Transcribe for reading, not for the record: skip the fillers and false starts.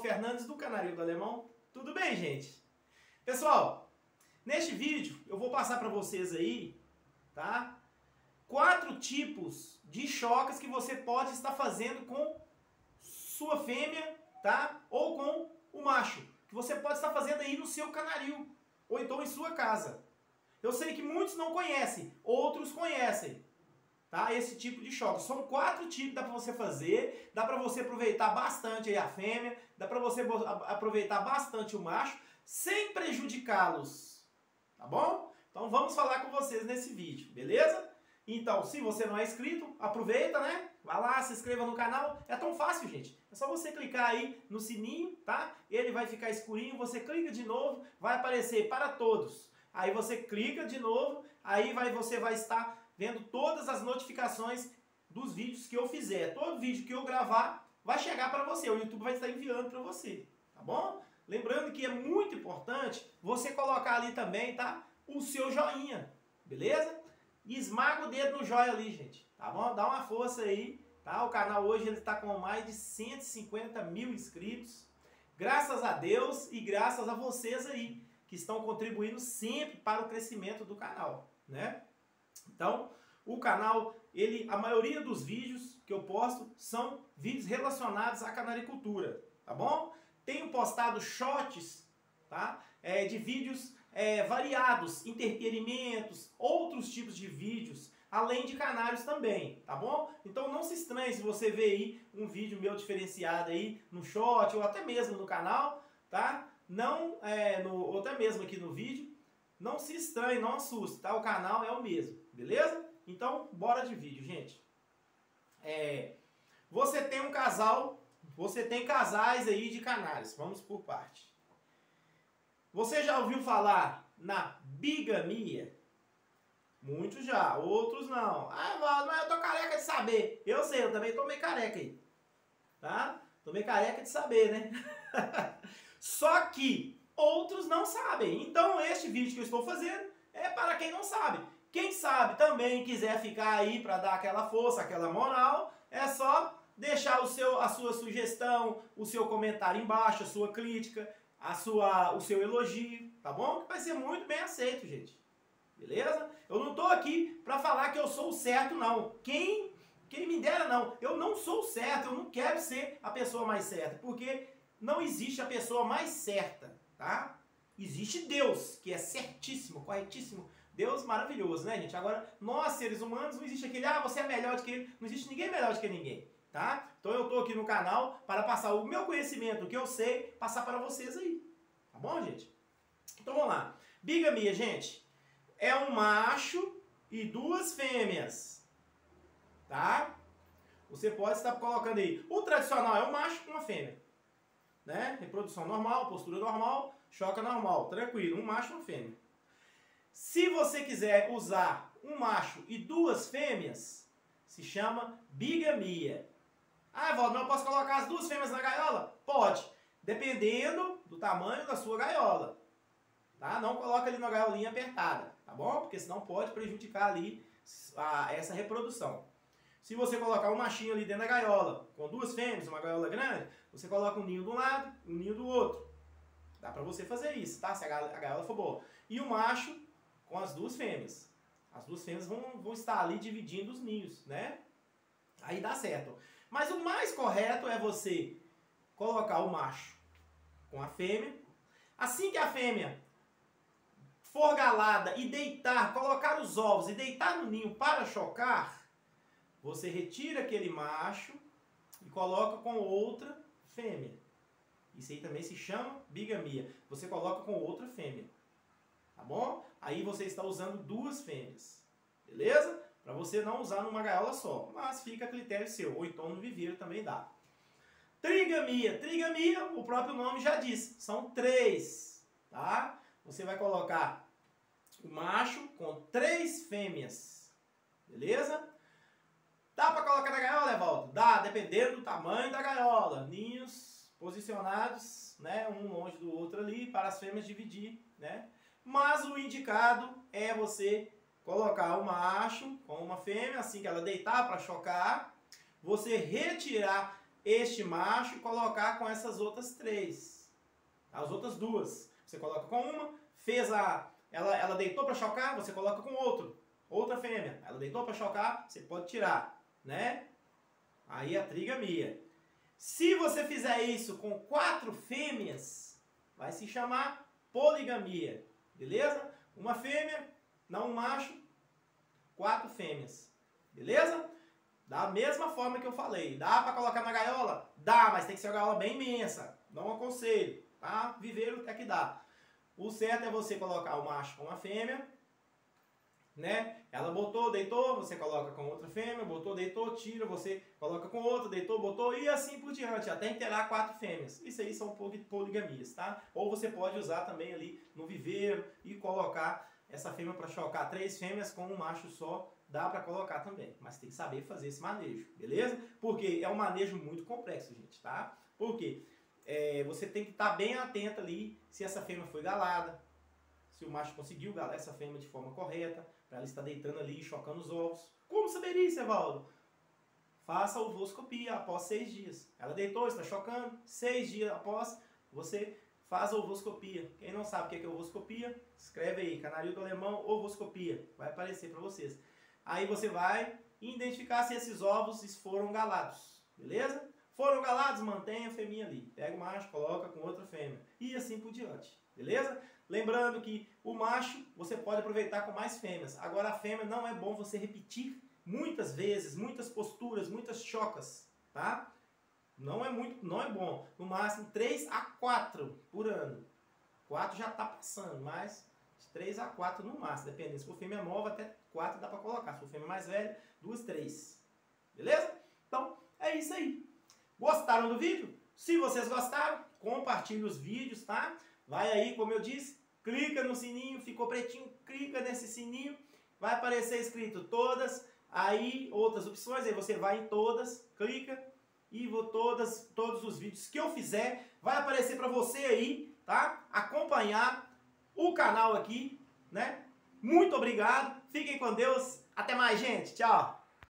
Fernandes do Canarinho do Alemão. Tudo bem, gente? Pessoal, neste vídeo eu vou passar para vocês aí, tá? 4 tipos de chocas que você pode estar fazendo com sua fêmea, tá? Ou com o macho, que você pode estar fazendo aí no seu canaril, ou então em sua casa. Eu sei que muitos não conhecem, outros conhecem, tá? Esse tipo de choque. São 4 tipos, dá para você fazer, dá para você aproveitar bastante aí a fêmea, dá para você aproveitar bastante o macho, sem prejudicá-los, tá bom? Então vamos falar com vocês nesse vídeo, beleza? Então, se você não é inscrito, aproveita, né? Vai lá, se inscreva no canal. É tão fácil, gente. É só você clicar aí no sininho, tá? Ele vai ficar escurinho, você clica de novo, vai aparecer para todos. Aí você clica de novo, aí você vai estar vendo todas as notificações dos vídeos que eu fizer. Todo vídeo que eu gravar vai chegar para você. O YouTube vai estar enviando para você, tá bom? Lembrando que é muito importante você colocar ali também, tá? O seu joinha, beleza? E esmaga o dedo no joia ali, gente, tá bom? Dá uma força aí, tá? O canal hoje ele está com mais de 150 mil inscritos. Graças a Deus e graças a vocês aí, que estão contribuindo sempre para o crescimento do canal, né? Então, o canal, a maioria dos vídeos que eu posto são vídeos relacionados à canaricultura, tá bom? Tenho postado shots, tá? De vídeos variados, entretenimientos, outros tipos de vídeos, além de canários também, tá bom? Então não se estranhe se você ver aí um vídeo meu diferenciado aí no short ou até mesmo no canal, tá? Não, ou até mesmo aqui no vídeo, não se estranhe, não assuste, tá? O canal é o mesmo, beleza? Então, bora de vídeo, gente. Você tem um casal, você tem casais aí de canários, vamos por parte. Você já ouviu falar na bigamia? Muitos já, outros não. Ah, Valdo, mas eu tô careca de saber. Eu sei, eu também tô meio careca aí. Tá? Tô meio careca de saber, né? Só que outros não sabem. Então este vídeo que eu estou fazendo é para quem não sabe. Quem sabe também quiser ficar aí para dar aquela força, aquela moral, é só deixar a sua sugestão, o seu comentário embaixo, a sua crítica, o seu elogio, tá bom? Que vai ser muito bem aceito, gente. Beleza? Eu não tô aqui para falar que eu sou o certo, não. Quem me dera, não. Eu não sou o certo, eu não quero ser a pessoa mais certa, porque não existe a pessoa mais certa, tá? Existe Deus, que é certíssimo, corretíssimo. Deus maravilhoso, né, gente? Agora, nós, seres humanos, não existe aquele, você é melhor do que ele. Não existe ninguém melhor do que ninguém, tá? Então eu tô aqui no canal para passar o meu conhecimento, o que eu sei, passar para vocês aí. Tá bom, gente? Então vamos lá. Bigamia, gente, é um macho e 2 fêmeas, tá? Você pode estar colocando aí. O tradicional é um macho e uma fêmea, né? Reprodução normal, postura normal, choca normal, tranquilo, um macho e uma fêmea. Se você quiser usar um macho e 2 fêmeas, se chama bigamia. Ah, Valdo, mas eu posso colocar as 2 fêmeas na gaiola? Pode, dependendo do tamanho da sua gaiola. Tá? Não coloca ali na gaiolinha apertada, tá bom? Porque senão pode prejudicar ali essa reprodução. Se você colocar um machinho ali dentro da gaiola, com 2 fêmeas, uma gaiola grande, você coloca um ninho de um lado e um ninho do outro. Dá pra você fazer isso, tá? Se a gaiola for boa. E o macho com as 2 fêmeas. As 2 fêmeas vão estar ali dividindo os ninhos, né? Aí dá certo. Mas o mais correto é você colocar o macho com a fêmea. Assim que a fêmea for galada e deitar, colocar os ovos e deitar no ninho para chocar, você retira aquele macho e coloca com outra fêmea. Isso aí também se chama bigamia. Você coloca com outra fêmea. Tá bom? Aí você está usando 2 fêmeas. Beleza? Para você não usar numa gaiola só. Mas fica a critério seu. Ou então no viveiro também dá. Trigamia. Trigamia, o próprio nome já diz. São 3. Tá? Você vai colocar o macho com 3 fêmeas. Beleza? Dá para colocar na gaiola, Evaldo? Dá, dependendo do tamanho da gaiola. Ninhos posicionados, né? Um longe do outro ali, para as fêmeas dividir, né? Mas o indicado é você colocar o macho com uma fêmea, assim que ela deitar para chocar, você retirar este macho e colocar com essas outras 3. As outras 2. Você coloca com uma, ela deitou para chocar, você coloca com outra fêmea. Ela deitou para chocar, você pode tirar, né? Aí a trigamia. Se você fizer isso com 4 fêmeas, vai se chamar poligamia, beleza? Uma fêmea, não um macho, 4 fêmeas, beleza? Da mesma forma que eu falei, dá para colocar na gaiola? Dá, mas tem que ser uma gaiola bem imensa, não aconselho, tá? Viveiro é que dá. O certo é você colocar o macho com a fêmea, né? Ela botou, deitou, você coloca com outra fêmea, botou, deitou, tira, você coloca com outra, deitou, botou e assim por diante, até inteirar 4 fêmeas. Isso aí são poligamias, tá? Ou você pode usar também ali no viveiro e colocar essa fêmea para chocar 3 fêmeas com um macho só, dá para colocar também, mas tem que saber fazer esse manejo, beleza? Porque é um manejo muito complexo, gente, tá? Por quê? Você tem que estar bem atento ali se essa fêmea foi galada, se o macho conseguiu galar essa fêmea de forma correta, para ela estar deitando ali e chocando os ovos. Como saber isso, Evaldo? Faça a ovoscopia após 6 dias. Ela deitou, está chocando, 6 dias após, você faz a ovoscopia. Quem não sabe o que é ovoscopia, escreve aí, Canarinho do Alemão, ovoscopia. Vai aparecer para vocês. Aí você vai identificar se esses ovos foram galados, beleza? Foram galados, mantenha a fêmea ali. Pega o macho, coloca com outra fêmea. E assim por diante, beleza? Lembrando que o macho você pode aproveitar com mais fêmeas. Agora a fêmea não é bom você repetir muitas vezes, muitas posturas, muitas chocas, tá? Não é bom. No máximo 3 a 4 por ano. 4 já está passando, mas de 3 a 4 no máximo, dependendo. Se for fêmea nova, até 4 dá para colocar. Se for fêmea mais velha, 2, 3. Beleza? Então, é isso aí. Gostaram do vídeo? Se vocês gostaram, compartilhe os vídeos, tá? Vai aí, como eu disse, clica no sininho, ficou pretinho, clica nesse sininho, vai aparecer escrito todas, aí outras opções, aí você vai em todas, clica e todos os vídeos que eu fizer, vai aparecer para você aí, tá? Acompanhar o canal aqui, né? Muito obrigado, fiquem com Deus, até mais, gente, tchau!